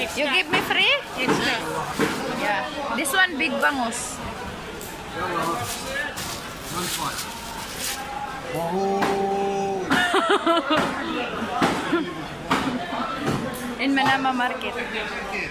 You give me free? Extra. Yeah. This one big bangus. In Manama Market.